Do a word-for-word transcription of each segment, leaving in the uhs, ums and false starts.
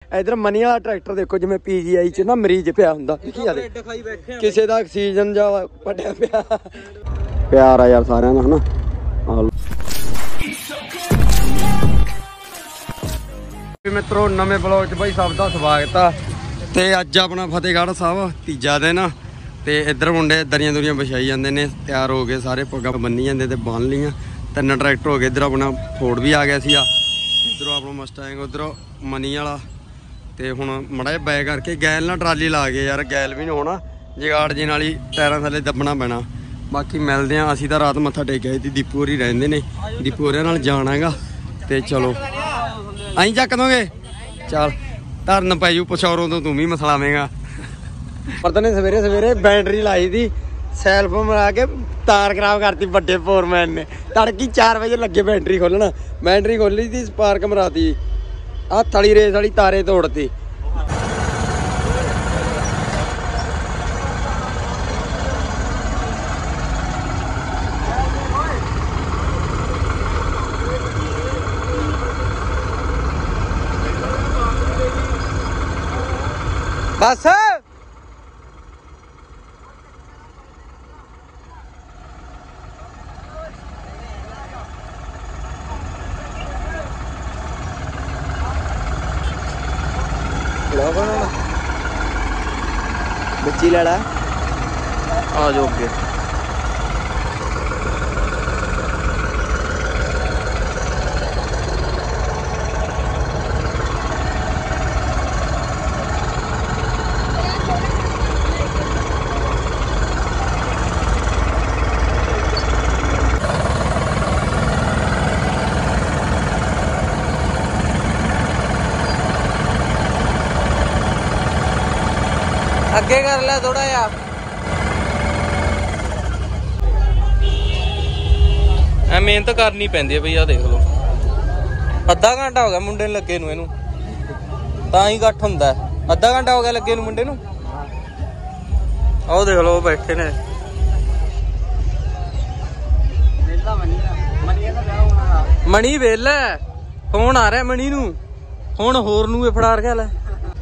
इधर मनी वाला ट्रैक्टर देखो जिवें पीजीआई च ना मरीज पिया हुंदा किसी दा ऑक्सीजन जा पटिया पिया प्यार आ यार सारिਆਂ ਦਾ हना मित्रों नवे ब्लॉग च भाई सब का स्वागत आ ते अज अपना फतेहगढ़ साहब तीजा दिन ते इधर मुंडे दरियां दुरियां बिछाई जाते हैं तैयार हो गए सारे पग्गां बन्नी जाते ते बन लियां तीन ट्रैक्टर हो गए इधर अपना फोर्ड भी आ गया सी इधरों अपना मस्टैंग उधरों मनी वाला तो हुण माड़ा जिहा बैक करके गैल ना ट्राली ला गए यार गैल भी नहीं होना जगाड़ जी नाल ही टायरां थल्ले दबना पैना बाकी मिलते हैं असीं तां रात मत्था टेकिया सी दीपू होरी रहिंदे ने दीपू होरियां नाल जाना हैगा ते चलो अं चक दोगे चल धरन पैजू पछौरों तो तू भी मसलावेगा पता नहीं सवेरे सवेरे बैटरी लाई थी सैल्फ मरा के तार खराब करती बड़े फोरमैन ने तड़की चार बजे लगे बैटरी खोलना बैटरी खोली थी स्पार्क मराती हथ वाली रेस वाली तारे तोड़ती बस बच्ची लड़ा आ जाओ अगे अगे कर ले थोड़ा यार मेहनत करनी पैंदी है भैया देख लो अद्धा घंटा हो गया मुंडे नूं लगे नूं इहनूं तां ही इकट्ठ हुंदा अद्धा घंटा हो गया लगे नूं मुंडे नूं आओ देख लो बैठे ने मणी वेला फोन आ रहा मणी नूं हुण होर नूं फड़ा रखिया लै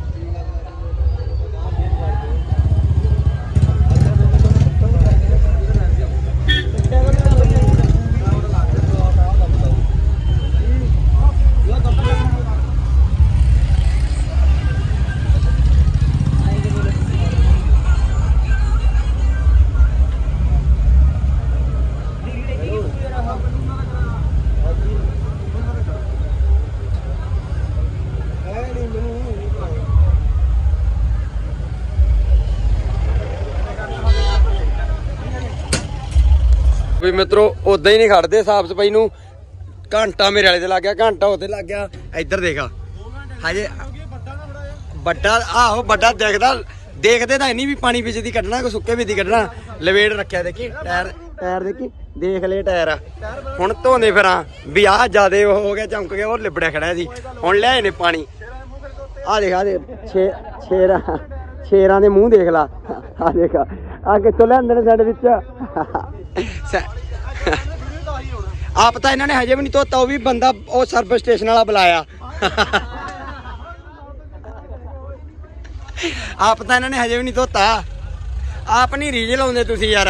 भी मित्रों उदा ही नहीं खड़ते साफ सफाई नूं घंटा मेरे वाले लग गया घंटा उते लग गया इधर देखा हजे बड़ा आहो बड़ा देखदा देखते तो नहीं भी पानी पिछ दी कड्ढना कोई सुक्के बिच दी कड्ढना लवेड़ रखिया देखी टायर टायर देखी देख ले टायर हुण धोंदे फिरां भी आ ज्यादा हो गया चमक गया और लिबड़िया खड़ा सी हुण लियाए ने पानी आ देख आ दे छे शेरा शेरां दे मूंह देख ला आ देख आ कित्थों लिआंदे ने साडे विच आप पता इन्होंने हजे भी नहीं धोता भी बंदा वो सर्विस स्टेशन वाला बुलाया आप पता इन्होंने हजे भी नहीं धोता आप नहीं रीज लाउंदे तुसी यार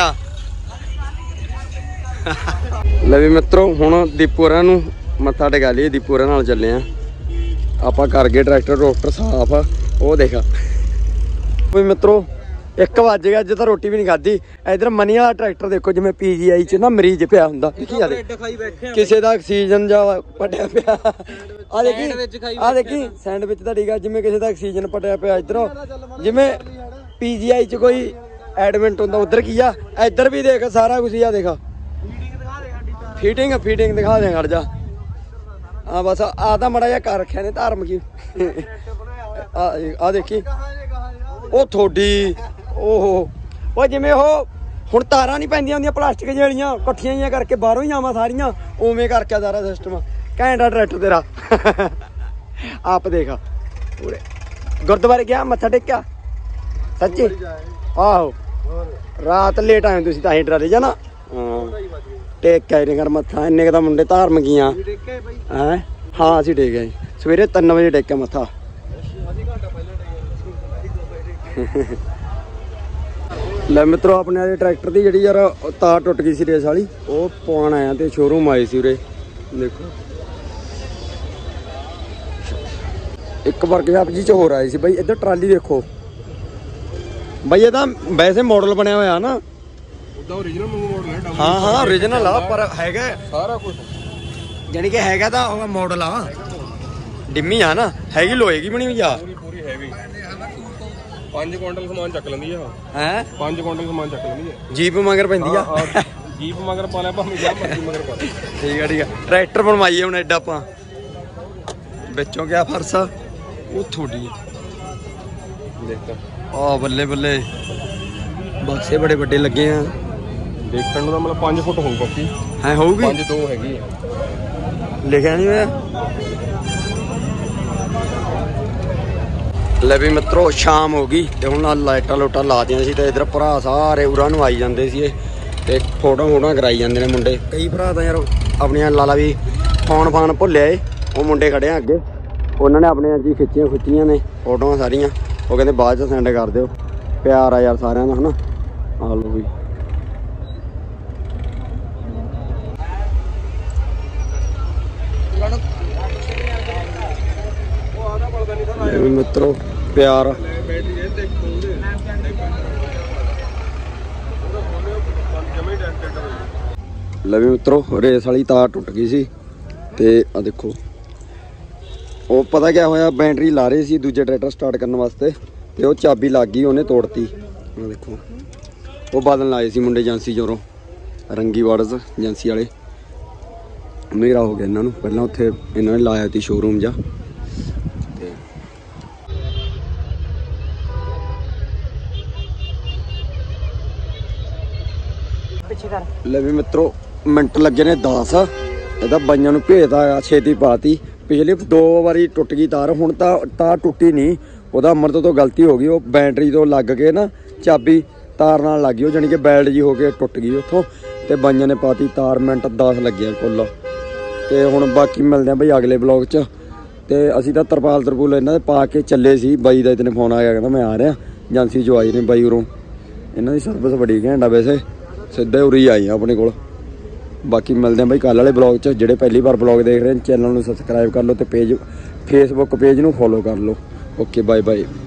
ले भी मित्रों हुण दीपू होरां नूं मत्था टेका लईए दीपू होरां नाल चले आ आपां कर गए ट्रैक्टर ट्रैक्टर साफ वो देखा भी मित्रों एक वज गया अज तो रोटी भी नहीं खाधी इधर मनी वाला ट्रैक्टर देखो जिवें पीजीआई च ना मरीज पिया हुंदा किसी दा ऑक्सीजन जा पटिया पिया आ देखी आ देखी सैंडविच दा ठीक है जिवें किसी दा ऑक्सीजन पटिया पिया इधरों जिवें पीजीआई च कोई एडमिट हुंदा उधर की आ इधर भी देख सारा कुछ आ देखा फिटिंग फिटिंग दिखा दे खड़ जा हाँ बस आ तो माड़ा जिहा कर रखिया ने धार्मिक आ देखी ओ थोड़ी ओहो वो जिमें वो हुण तारां नहीं पैंदियां हुंदियां प्लास्टिक जिहियां कट्ठियां जिहियां करके बाहरों ही आवां सारियां उवें करके सारा सिस्टम घैंट आ ट्रैक्टर तेरा आप देखा पूरे गुरुद्वारे गया मत्था टेकिया सच्ची आहो रात लेट आए तुसीं तां ही ट्राली जाना टेकिया नहीं कर मत्था इन्ने क मुंडे धार्मिक हैं हाँ असीं टेकिया सवेरे तीन बजे टेकिया मत्था ਲੈ ਮਿੱਤਰੋ ਆਪਣੇ ਵਾਲੇ ਟਰੈਕਟਰ ਦੀ ਜਿਹੜੀ ਯਾਰ ਤਾਰ ਟੁੱਟ ਗਈ ਸੀ ਰੇਸ ਵਾਲੀ, ਉਹ ਪਾਉਣ ਆਇਆ ਤੇ ਸ਼ੋਰੂਮ ਆਏ ਸੀ ਉਰੇ। ਦੇਖੋ ਇੱਕ ਵਰਕਸ਼ਾਪ ਜੀ ਚ ਹੋਰ ਆਏ ਸੀ ਬਾਈ। ਇੱਧਰ ਟਰਾਲੀ ਦੇਖੋ ਬਾਈ, ਇਹ ਤਾਂ ਵੈਸੇ ਮਾਡਲ ਬਣਿਆ ਹੋਇਆ ਨਾ, ओरिजिनल मॉडल है। ਹਾਂ ਹਾਂ ओरिजिनल ਆ, ਪਰ ਹੈਗਾ सारा कुछ ਜਾਨੀ ਕਿ ਹੈਗਾ ਤਾਂ ਉਹ ਮਾਡਲ ਆ, ਡਿੰਮੀ ਆ ਨਾ, ਹੈਗੀ ਲੋਹੇ ਕੀ ਬਣੀ ਹੋਈ ਆ, पूरी पूरी हैवी। पांच क्विंटल सामान चक लेंदी है। ਹੈ पांच क्विंटल सामान चक लेंदी है। ਜੀਪ ਮਗਰ ਪੈਂਦੀ ਆ। जीप मगर पा ले भाਵੇਂ जा मर्जी मगर पा ले। ਠੀਕ ਆ ਠੀਕ ਆ। ਟਰੈਕਟਰ ਬਣਵਾਈਏ ਹੁਣ ਐਡਾ ਆਪਾਂ, ਵਿੱਚੋਂ ਕਿਆ ਫਰਸ ਆ ਉਹ ਥੋੜੀ देखता ਆ, ਬੱਲੇ ਬੱਲੇ ਬਕਸੇ ਬੜੇ ਵੱਡੇ ਲੱਗੇ ਆ। देखਣ ਨੂੰ ਤਾਂ ਮਤਲਬ पांच फुट ਹੋਊ ਪੱਕੀ। ਹੈ ਹੋਊਗੀ, पांच दो ਹੈਗੀ ਹੈ। ਲਿਖਿਆ ਨਹੀਂ ਹੋਇਆ। ਲੈ ਵੀ ਮਿੱਤਰੋ ਸ਼ਾਮ ਹੋ ਗਈ ਤੇ ਹੁਣ ਨਾਲ ਲਾਈਟਾਂ ਲੋਟਾਂ ਲਾ ਦੀਆਂ ਸੀ ਤੇ ਇਧਰ ਭਰਾ ਸਾਰੇ ਉਰਾਂ ਨੂੰ ਆਈ ਜਾਂਦੇ ਸੀ ਤੇ ਫੋਟੋ ਫੋਟੋਆਂ ਕਰਾਈ ਜਾਂਦੇ ਨੇ ਮੁੰਡੇ। ਕਈ ਭਰਾ ਤਾਂ ਯਾਰ ਆਪਣੀਆਂ ਲਾਲਾ ਵੀ ਫੋਨ ਫਾਨ ਭੁੱਲਿਆ ਏ, ਉਹ ਮੁੰਡੇ ਖੜੇ ਆ ਅੱਗੇ, ਉਹਨਾਂ ਨੇ ਆਪਣੇ ਅੱਜ ਹੀ ਖਿੱਚੀਆਂ ਖੁੱਚੀਆਂ ਨੇ ਫੋਟੋਆਂ ਸਾਰੀਆਂ। ਉਹ ਕਹਿੰਦੇ ਬਾਅਦ ਚ ਸੈਂਡ ਕਰ ਦਿਓ। ਪਿਆਰ ਆ ਯਾਰ ਸਾਰਿਆਂ ਦਾ ਹਨਾ। ਆ ਲਓ ਵੀ ਮਿੱਤਰੋ ਪਿਆਰ। ਲੈ ਵੀ ਮਿੱਤਰੋ ਰੇਸ ਵਾਲੀ ਤਾਰ ਟੁੱਟ ਗਈ ਸੀ ਤੇ ਆ ਦੇਖੋ ਉਹ ਪਤਾ ਕਿਆ ਹੋਇਆ, ਬੈਟਰੀ ਲਾ ਰਹੇ ਸੀ ਦੂਜੇ ਟਰੈਕਟਰ ਸਟਾਰਟ ਕਰਨ ਵਾਸਤੇ ਤੇ ਉਹ ਚਾਬੀ ਲੱਗ ਗਈ, ਉਹਨੇ ਤੋੜਤੀ। ਆ ਦੇਖੋ ਉਹ ਬਾਦਲ ਲਾਏ ਸੀ ਮੁੰਡੇ ਏਜੰਸੀ ਚੋਂ, ਰੰਗੀ ਵਾਰਡਸ ਏਜੰਸੀ ਵਾਲੇ। ਮੇਰਾ ਹੋ ਗਿਆ ਇਹਨਾਂ ਨੂੰ, ਪਹਿਲਾਂ ਉੱਥੇ ਇਹਨਾਂ ਨੇ ਲਾਇਆ ਸੀ ਸ਼ੋਰੂਮ ਜਾ। ਲੈ ਵੀ ਮਿੱਤਰੋ ਮਿੰਟ ਲੱਗੇ ਨੇ ਦਸ, ਇਹਦਾ ਬਾਈਆਂ ਨੂੰ ਭੇਜਦਾ ਆ, ਛੇਤੀ ਪਾਤੀ। ਪਿਛਲੇ ਦੋ ਵਾਰੀ ਟੁੱਟ ਗਈ ਤਾਰ, ਹੁਣ ਤਾਂ ਤਾਰ ਟੁੱਟੀ ਨਹੀਂ, ਉਹਦਾ ਅਮਰਤ ਤੋਂ ਗਲਤੀ ਹੋ ਗਈ। ਉਹ ਬੈਟਰੀ ਤੋਂ ਲੱਗ ਕੇ ਨਾ ਚਾਬੀ ਤਾਰ ਨਾਲ ਲੱਗ ਗਈ, ਉਹ ਜਾਣੀ ਕਿ ਬੈਲਟ ਜੀ ਹੋ ਕੇ ਟੁੱਟ ਗਈ ਉੱਥੋਂ, ਤੇ ਬਾਈਆਂ ਨੇ ਪਾਤੀ ਤਾਰ। ਮਿੰਟ ਦਸ ਲੱਗਿਆ ਕੁੱਲ। ਤੇ ਹੁਣ ਬਾਕੀ ਮਿਲਦੇ ਆ ਬਈ ਅਗਲੇ ਬਲੌਗ 'ਚ। ਤੇ ਅਸੀਂ ਤਾਂ ਤਰਪਾਲ ਤਰਪੂਲ ਇਹਨਾਂ ਦੇ ਪਾ ਕੇ ਚੱਲੇ ਸੀ। ਬਾਈ ਦਾ ਇਤਨੇ ਫੋਨ ਆ ਗਿਆ, ਕਹਿੰਦਾ ਮੈਂ ਆ ਰਿਹਾ, ਏਜੰਸੀ 'ਚੋਂ ਆਏ ਨੇ ਬਾਈ ਉਰੋਂ। ਇਹਨਾਂ ਦੀ ਸਰਵਿਸ ਬੜੀ ਘੈਂਟ ਆ ਵੈਸੇ, ਸਿੱਧੇ ਉਰੀ ਆਈ ਆ ਆਪਣੇ ਕੋਲ। ਬਾਕੀ ਮਿਲਦੇ ਆ ਬਾਈ ਕੱਲ੍ਹ ਵਾਲੇ ਬਲੌਗ 'ਚ। ਜਿਹੜੇ ਪਹਿਲੀ ਵਾਰ ਬਲੌਗ ਦੇਖ ਰਹੇ ਨੇ ਚੈਨਲ ਨੂੰ ਸਬਸਕ੍ਰਾਈਬ ਕਰ ਲਓ ਤੇ ਪੇਜ ਫੇਸਬੁੱਕ ਪੇਜ ਨੂੰ ਫੋਲੋ ਕਰ ਲਓ। Okay bye bye.